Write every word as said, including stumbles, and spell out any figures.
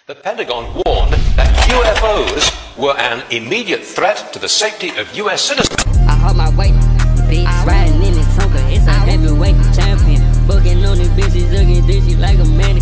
The Pentagon warned that U F Os were an immediate threat to the safety of U S citizens. I hold my weight, bitch, riding in the Tonka, it's a heavyweight champion. Bugging on the bitches, looking dishy like a man.